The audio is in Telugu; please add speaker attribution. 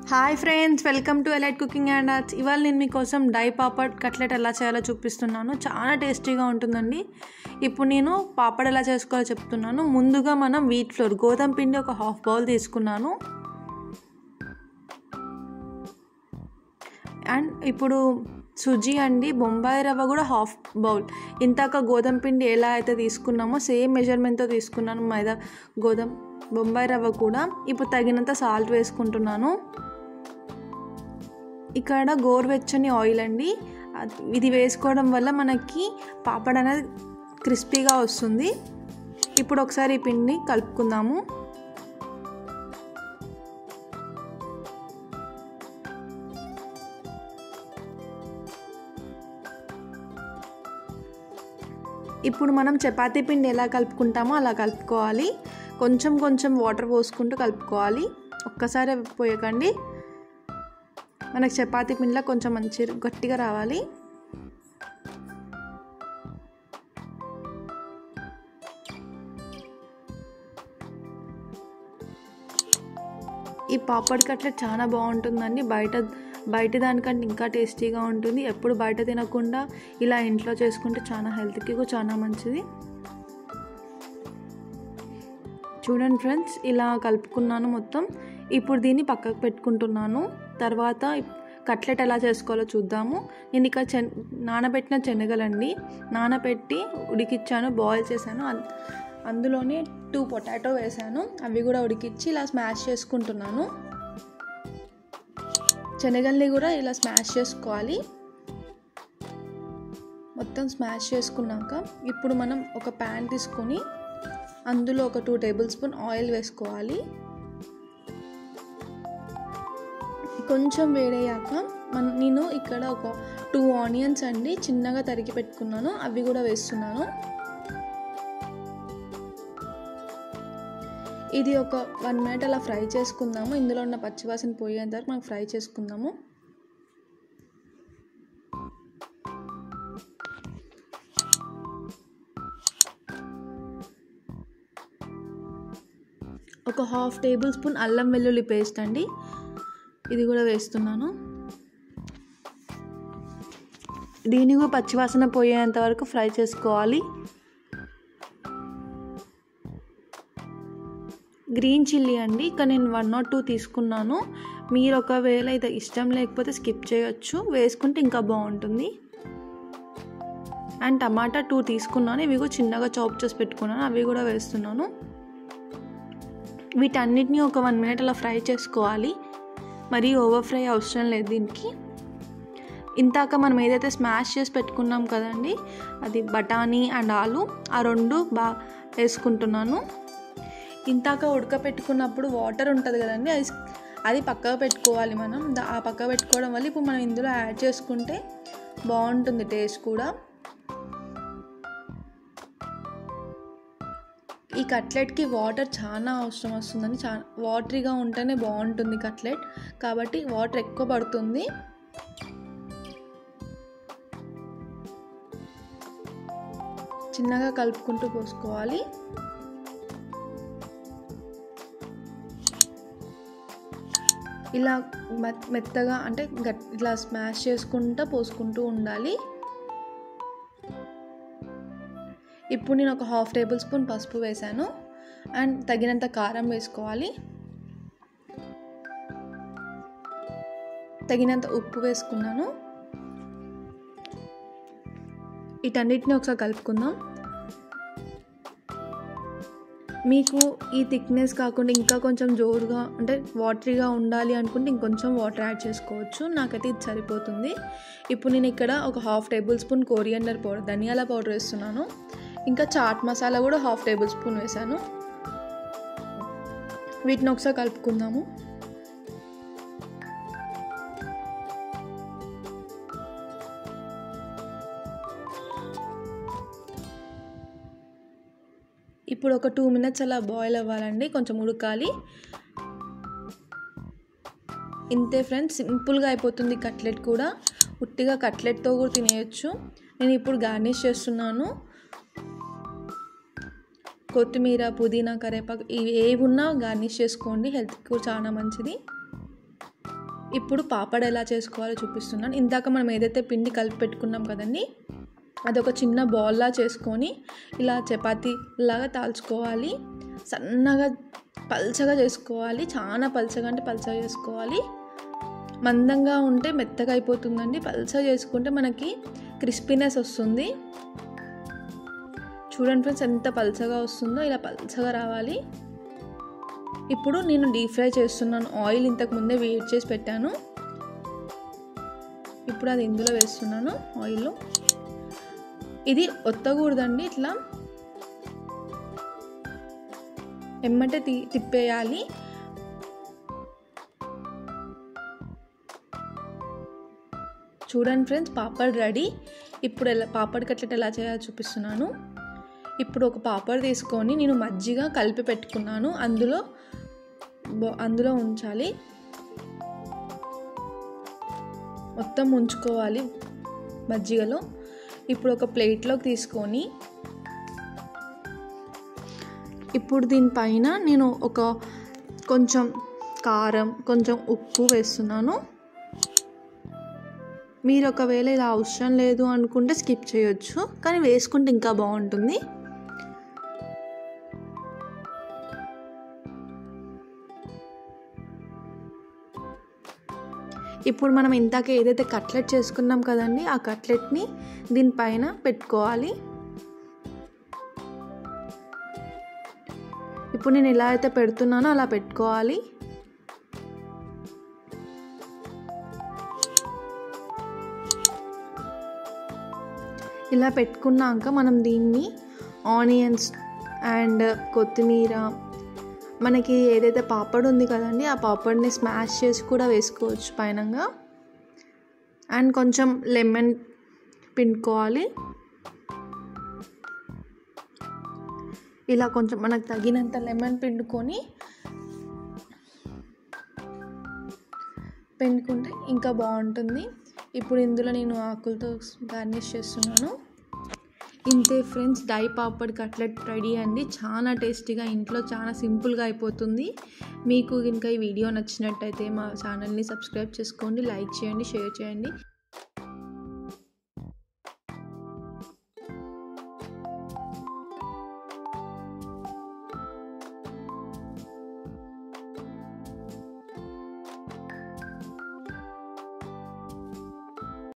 Speaker 1: Hi friends, welcome to Elite Cooking and Arts. ఇవాళ నేను మీకోసం డై పాపడ్ కట్లెట్ ఎలా చేయాలో చూపిస్తున్నాను. చాలా టేస్టీగా ఉంటుందండి. ఇప్పుడు నేను పాపడ్ ఎలా చేసుకోవాలో చెప్తున్నాను. ముందుగా మనం వీట్ ఫ్లోర్ గోధుమ పిండి ఒక హాఫ్ బౌల్ తీసుకున్నాను. అండ్ ఇప్పుడు సుజీ అండి, బొంబాయి రవ్వ కూడా హాఫ్ బౌల్. ఇంతాక గోధుమ పిండి ఎలా అయితే తీసుకున్నామో సేమ్ మెజర్మెంట్తో తీసుకున్నాను. మైదా గోధుమ బొంబాయి రవ్వ కూడా. ఇప్పుడు తగినంత సాల్ట్ వేసుకుంటున్నాను. ఇక్కడ గోరువెచ్చని ఆయిల్ అండి, ఇది వేసుకోవడం వల్ల మనకి పాపడ్ అనేది క్రిస్పీగా వస్తుంది. ఇప్పుడు ఒకసారి ఈ పిండిని కలుపుకుందాము. ఇప్పుడు మనం చపాతీ పిండి ఎలా కలుపుకుంటామో అలా కలుపుకోవాలి. కొంచెం కొంచెం వాటర్ పోసుకుంటూ కలుపుకోవాలి, ఒక్కసారి పోయకండి. మనకు చపాతీ పిండిలో కొంచెం మంచి గట్టిగా రావాలి. ఈ పాపడ్ కట్లెట్ చాలా బాగుంటుందండి. బయట దానికంటే ఇంకా టేస్టీగా ఉంటుంది. ఎప్పుడు బయట తినకుండా ఇలా ఇంట్లో చేసుకుంటే చాలా హెల్త్కి కూడా చాలా మంచిది. చూడండి ఫ్రెండ్స్, ఇలా కలుపుకున్నాను మొత్తం. ఇప్పుడు దీన్ని పక్కకు పెట్టుకుంటున్నాను. తర్వాత కట్లెట్ ఎలా చేసుకోవాలో చూద్దాము. నేను ఇక్కడ నానబెట్టిన శనగలండి, నానబెట్టి ఉడికిచ్చాను, బాయిల్ చేశాను. అందులోనే 2 పొటాటో వేసాను, అవి కూడా ఉడికిచ్చి ఇలా స్మాష్ చేసుకుంటున్నాను. శనగల్ని కూడా ఇలా స్మాష్ చేసుకోవాలి. మొత్తం స్మాష్ చేసుకున్నాక ఇప్పుడు మనం ఒక ప్యాన్ తీసుకొని అందులో ఒక 2 టేబుల్ స్పూన్ ఆయిల్ వేసుకోవాలి. కొంచెం వేడయ్యాక నేను ఇక్కడ ఒక 2 ఆనియన్స్ అండి చిన్నగా తరిగి పెట్టుకున్నాను, అవి కూడా వేస్తున్నాను. ఇది ఒక 1 మినిట్ అలా ఫ్రై చేసుకుందాము. ఇందులో ఉన్న పచ్చివాసన పోయేంత వరకు మనం ఫ్రై చేసుకుందాము. ఒక 1/2 టేబుల్ స్పూన్ అల్లం వెల్లుల్లి పేస్ట్ అండి, ఇది కూడా వేస్తున్నాను. దీన్ని కూడా పచ్చివాసన పోయేంత వరకు ఫ్రై చేసుకోవాలి. గ్రీన్ చిల్లీ అండి, ఇక్కడ నేను 1 or 2 తీసుకున్నాను. మీరు ఒకవేళ ఇది ఇష్టం లేకపోతే స్కిప్ చేయొచ్చు, వేసుకుంటే ఇంకా బాగుంటుంది. అండ్ టమాటా 2 తీసుకున్నాను, ఇవి కూడా చిన్నగా చాప్ చేసి పెట్టుకున్నాను, అవి కూడా వేస్తున్నాను. వీటన్నిటిని ఒక 1 మినిట్ అలా ఫ్రై చేసుకోవాలి. మరి ఓవర్ ఫ్రై అవసరం లేదు దీనికి. ఇంతాక మనం ఏదైతే స్మాష్ చేసి పెట్టుకున్నాం కదండి, అది బఠానీ అండ్ ఆలు, ఆ 2 బాగా వేసుకుంటున్నాను. ఇంతాక ఉడకపెట్టుకున్నప్పుడు వాటర్ ఉంటుంది కదండి, అది పక్కగా పెట్టుకోవాలి మనం. ఆ పక్కగా పెట్టుకోవడం వల్ల ఇప్పుడు మనం ఇందులో యాడ్ చేసుకుంటే బాగుంటుంది టేస్ట్ కూడా. ఈ కట్లెట్కి వాటర్ చాలా అవసరం వస్తుందని, చాలా వాటరీగా ఉంటేనే బాగుంటుంది కట్లెట్, కాబట్టి వాటర్ ఎక్కువ పడుతుంది. చిన్నగా కలుపుకుంటూ పోసుకోవాలి. ఇలా మెత్తగా అంటే ఇట్లా స్మాష్ చేసుకుంటూ పోసుకుంటూ ఉండాలి. ఇప్పుడు నేను ఒక 1/2 టేబుల్ స్పూన్ పసుపు వేసాను అండ్ తగినంత కారం వేసుకోవాలి. తగినంత ఉప్పు వేసుకున్నాను. వీటన్నిటిని ఒకసారి కలుపుకుందాం. మీకు ఈ థిక్నెస్ కాకుండా ఇంకా కొంచెం జోరుగా అంటే వాటరీగా ఉండాలి అనుకుంటే ఇంకొంచెం వాటర్ యాడ్ చేసుకోవచ్చు. నాకైతే ఇది సరిపోతుంది. ఇప్పుడు నేను ఇక్కడ ఒక 1/2 టేబుల్ స్పూన్ కొరియండర్ పౌడర్, ధనియాల పౌడర్ వేస్తున్నాను. ఇంకా చాట్ మసాలా కూడా 1/2 టేబుల్ స్పూన్ వేసాను. వీటిని ఒకసారి కలుపుకుందాము. ఇప్పుడు ఒక 2 మినిట్స్ అలా బాయిల్ అవ్వాలండి, కొంచెం ఉడకాలి. ఇంతే ఫ్రెండ్స్, సింపుల్గా అయిపోతుంది కట్లెట్ కూడా. ఉట్టిగా కట్లెట్తో కూడా తినేయచ్చు. నేను ఇప్పుడు గార్నిష్ చేస్తున్నాను. కొత్తిమీర, పుదీనా, కరివేపాకు ఇవి ఏవి ఉన్నా గార్నిష్ చేసుకోండి, హెల్త్కి కూడా చాలా మంచిది. ఇప్పుడు పాపడ్ ఎలా చేసుకోవాలో చూపిస్తున్నాను. ఇందాక మనం ఏదైతే పిండి కలిపి పెట్టుకున్నాం కదండి, అదొక చిన్న బాల్లా చేసుకొని ఇలా చపాతీ లాగా తాల్చుకోవాలి. సన్నగా పల్చగా చేసుకోవాలి, చాలా పల్చగా అంటే పల్చగా చేసుకోవాలి. మందంగా ఉంటే మెత్తగా అయిపోతుందండి, పల్చగా చేసుకుంటే మనకి క్రిస్పీనెస్ వస్తుంది. చూడండి ఫ్రెండ్స్ ఎంత పల్చగా వస్తుందో, ఇలా పల్చగా రావాలి. ఇప్పుడు నేను డీప్ ఫ్రై చేస్తున్నాను. ఆయిల్ ఇంతకు ముందే వేడి చేసి పెట్టాను. ఇప్పుడు అది ఇందులో వేస్తున్నాను ఆయిల్లో. ఇది ఒత్తకూడదండి, ఇట్లా ఎమ్మటే తిప్పేయాలి. చూడండి ఫ్రెండ్స్, పాపడ్ రెడీ. ఇప్పుడు పాపడ్ కట్లెట్ ఎలా చేయాలో చూపిస్తున్నాను. ఇప్పుడు ఒక పాపడ్ తీసుకొని నేను మజ్జిగ కలిపి పెట్టుకున్నాను, అందులో ఉంచాలి. మొత్తం ఉంచుకోవాలి మజ్జిగలో. ఇప్పుడు ఒక ప్లేట్లోకి తీసుకొని ఇప్పుడు దీనిపైన నేను కొంచెం కారం, కొంచెం ఉప్పు వేస్తున్నాను. మీరు ఒకవేళ ఇలా అవసరం లేదు అనుకుంటే స్కిప్ చేయొచ్చు, కానీ వేసుకుంటే ఇంకా బాగుంటుంది. ఇప్పుడు మనం ఇందాక ఏదైతే కట్లెట్ చేసుకున్నాం కదండి, ఆ కట్లెట్ని దీనిపైన పెట్టుకోవాలి. ఇప్పుడు నేను ఎలా అయితే పెడుతున్నానో అలా పెట్టుకోవాలి. ఇలా పెట్టుకున్నాక మనం దీన్ని ఆనియన్స్ అండ్ కొత్తిమీర, మనకి ఏదైతే పాపడ్ ఉంది కదండి, ఆ పాపడ్ని స్మాష్ చేసి కూడా వేసుకోవచ్చు పైనంగా. అండ్ కొంచెం లెమన్ పిండుకోవాలి. ఇలా కొంచెం మనకు తగినంత లెమన్ పిండుకుంటే ఇంకా బాగుంటుంది. ఇప్పుడు ఇందులో నేను ఆకులతో గార్నిష్ చేస్తున్నాను. ఇంతే friends, dahi papad cutlet ready అండి. చాలా టేస్టీగా, ఇంట్లో చాలా సింపుల్గా అయిపోతుంది. మీకు కనుక ఈ వీడియో నచ్చినట్టయితే మా ఛానల్ని సబ్స్క్రైబ్ చేసుకోండి, లైక్ చేయండి, షేర్ చేయండి.